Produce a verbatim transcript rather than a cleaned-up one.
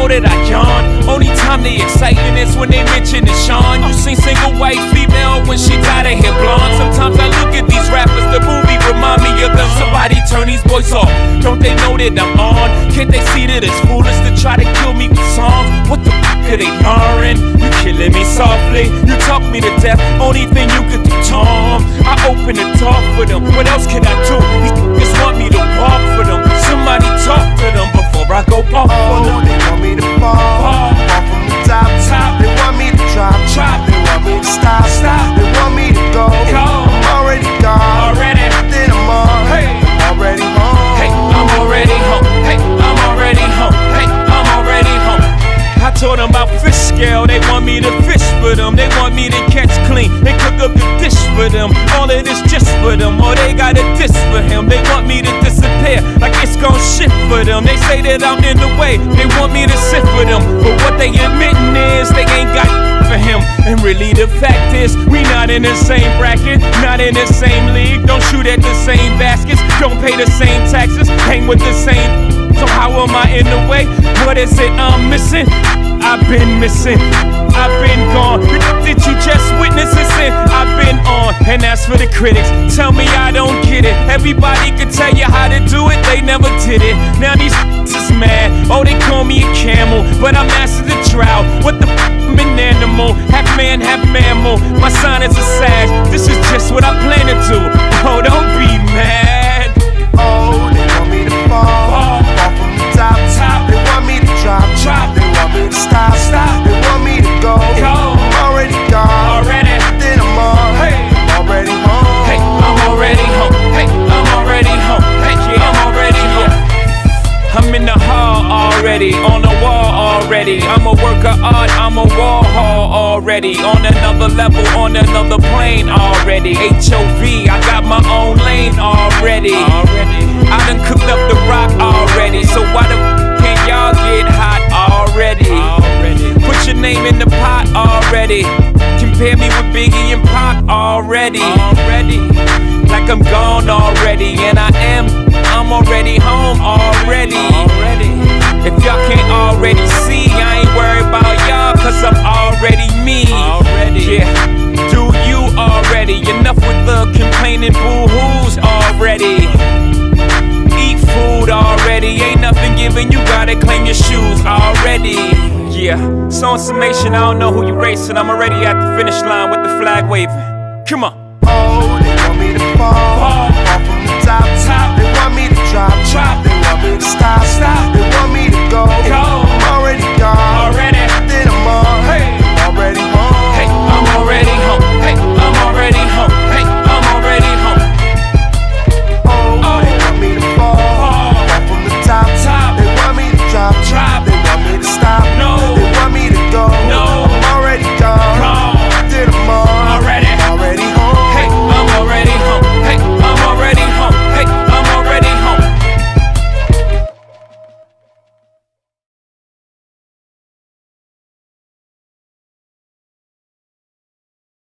know that I yawn. Only time they exciting is when they mention the Sean. You seen single white female when she dyed her hair blonde. Sometimes I look at these rappers, the movie remind me of them. Somebody turn these boys off, don't they know that I'm on? Can't they see that it's foolish to try to kill me with songs? What the fuck are they learning? You killing me softly, you talk me to death. Only thing you could do, Tom, I open the door for them. What else can I do? These just want me to walk for them. Somebody talk to them before I go off for them. Oh, they want me to fall, fall, fall from the top, top. They want me to drop, drop. They want me to stop, stop. They want me to go, go. I'm already gone, already. Then I'm on, hey. I'm already home. Hey, I'm already home. Hey, I'm already home. Hey, I'm already home. I told them about fish scale, they want me to fish for them. They want me to catch clean, they cook up the dish for them. All of this just for them, or they got a diss for him. They want me to disappear, like it's gon' shit for them. They say that I'm in the way, they want me to sit for them. But what they admitting is, they ain't got for him. And really the fact is, we not in the same bracket, not in the same league. Don't shoot at the same baskets, don't pay the same taxes, hang with the same. So how am I in the way? What is it I'm missing? I've been missing, I've been gone. Did you just witness a sin? I've been on. And as for the critics, tell me I don't get it. Everybody could tell you how to do it, they never did it. Now these is mad, oh they call me a camel, but I mastered the drought. What the f***, I'm an animal, half man, half mammal. My sign is a sag, this is just what I plan to do. Oh, don't be mad. Oh, they want me to fall, fall, fall from the top, top. They want me to drop, drop. They want me to stop, stop. They want me to go, go. I'm already gone, already. Then I'm on, hey. I'm already home. Hey, I'm already home. Hey, I'm already home. Hey, yeah, I'm already home. I'm in the hall already, on the wall already. I'm a work of art, I'm a wall hall already. On another level, on another plane already. H O V, I got my own lane already. already. I done cooked up the rock already. So why the f can't y'all get hot already? already? Put your name in the pot already. Compare me with Biggie and Pac already. already. Like I'm gone already, and I am. I'm already home already. already. If y'all can't already see, I ain't worried about y'all, cause I'm already me. Already. Yeah, do you already? Enough with the complaining boo-hoos already. Eat food already. Ain't nothing given, you gotta claim your shoes already. Yeah, so in summation, I don't know who you racing. I'm already at the finish line with the flag waving. Come on.